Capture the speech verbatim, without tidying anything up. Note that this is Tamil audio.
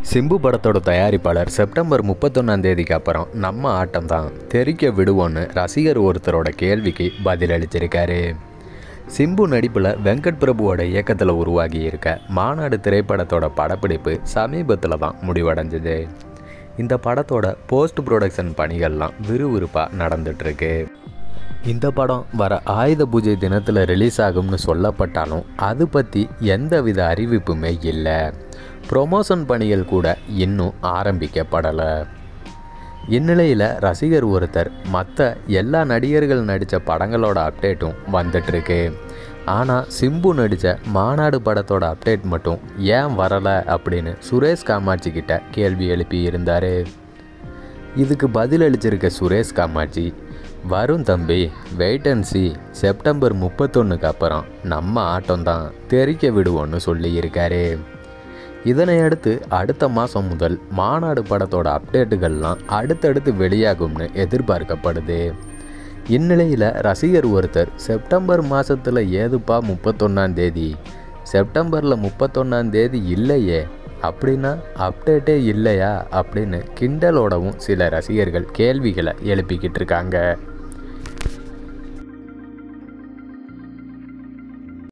சிம்பு படத்தோட தயாரிப்பாளர் செப்டம்பர் முப்பத்தொன்னாம் தேதிக்கு அப்புறம் நம்ம ஆட்டம் தான் தெரிக்க விடுவோன்னு ரசிகர் ஒருத்தரோட கேள்விக்கு பதிலளிச்சிருக்காரு. சிம்பு நடிப்பில் வெங்கட் பிரபுவோட இயக்கத்தில் உருவாகி இருக்க மாநாடு திரைப்படத்தோட படப்பிடிப்பு சமீபத்தில் தான் முடிவடைஞ்சது. இந்த படத்தோட போஸ்ட் ப்ரொடக்ஷன் பணிகள்லாம் விறுவிறுப்பாக நடந்துட்டுருக்கு. இந்த படம் வர ஆயுத பூஜை தினத்தில் ரிலீஸ் ஆகும்னு சொல்லப்பட்டாலும் அது பற்றி எந்தவித அறிவிப்புமே இல்லை. ப்ரொமோஷன் பணிகள் கூட இன்னும் ஆரம்பிக்கப்படலை. இந்நிலையில் ரசிகர் ஒருத்தர் மற்ற எல்லா நடிகர்கள் நடித்த படங்களோட அப்டேட்டும் வந்துட்டுருக்கு. ஆனால் சிம்பு நடித்த மாநாடு படத்தோட அப்டேட் மட்டும் ஏன் வரலை அப்படின்னு சுரேஷ் காமாட்சி கிட்ட கேள்வி எழுப்பி இருந்தார். இதுக்கு பதிலளிச்சிருக்க சுரேஷ் காமாட்சி, வரும் தம்பி, வெயிட் அண்ட் சி, செப்டம்பர் முப்பத்தொன்னுக்கு அப்புறம் நம்ம ஆட்டம் தான் தெரிக்க விடுவோன்னு சொல்லியிருக்காரு. இதனை அடுத்து அடுத்த மாதம் முதல் மாநாடு படத்தோட அப்டேட்டுகள்லாம் அடுத்தடுத்து வெளியாகும்னு எதிர்பார்க்கப்படுது. இந்நிலையில் ரசிகர் ஒருத்தர், செப்டம்பர் மாதத்தில் ஏதுப்பா முப்பத்தொன்னாம் தேதி, செப்டம்பரில் முப்பத்தொன்னாம் தேதி இல்லையே, அப்படின்னா அப்டேட்டே இல்லையா அப்படின்னு கிண்டலோடவும் சில ரசிகர்கள் கேள்விகளை எழுப்பிக்கிட்டு இருக்காங்க.